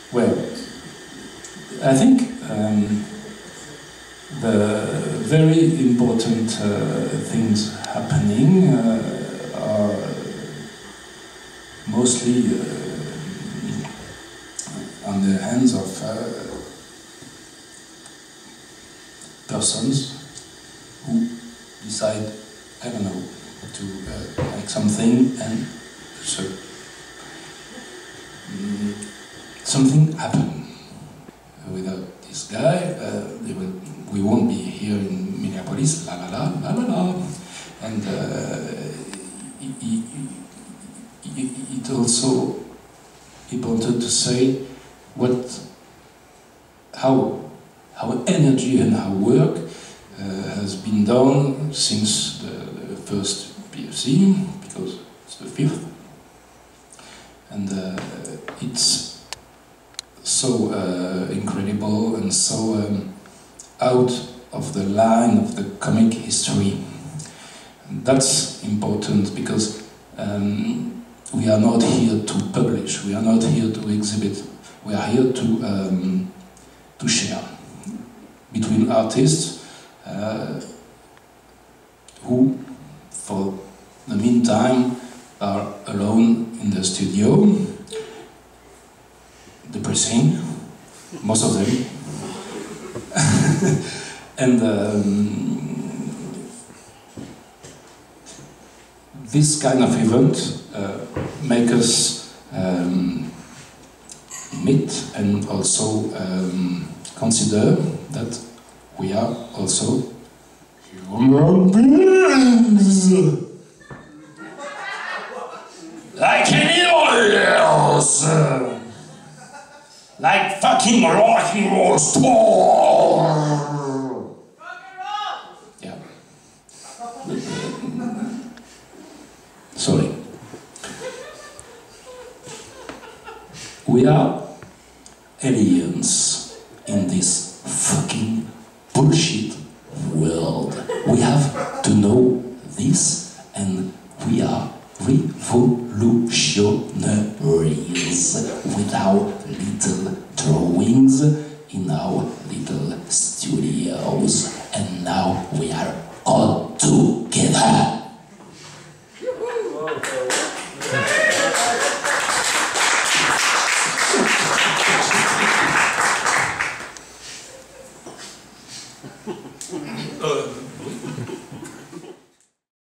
Well, I think the very important things happening are mostly on the hands of persons who decide, I don't know, to make something, and so something happened. Without this guy, we won't be here in Minneapolis, la la la, la la la. And it also important to say how energy and how work has been done since the first PFC, because it's the fifth, and it's so incredible and so out of the line of the comic history. And that's important because we are not here to publish, we are not here to exhibit, we are here to share between artists who, for the meantime, are alone in the studio, depressing, most of them. And this kind of event make us meet and also consider that we are also human beings, like anyone else, like fucking rock and roll star. Yeah. Sorry. We are aliens in this fucking bullshit world. We have to know this, and we are revolutionaries with our little drawings in our little studios, and now we are all together.